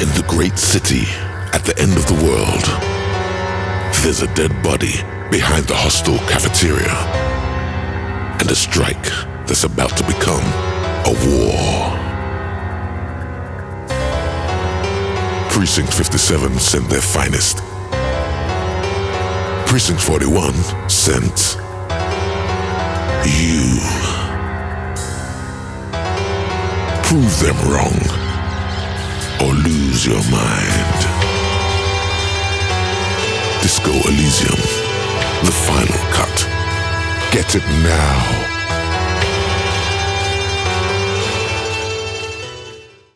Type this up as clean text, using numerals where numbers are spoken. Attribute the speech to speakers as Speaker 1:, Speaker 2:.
Speaker 1: In the great city, at the end of the world, there's a dead body behind the hostile cafeteria, and a strike that's about to become a war. Precinct 57 sent their finest. Precinct 41 sent you. Prove them wrong, or lose your mind. Disco Elysium, the final cut. Get it now.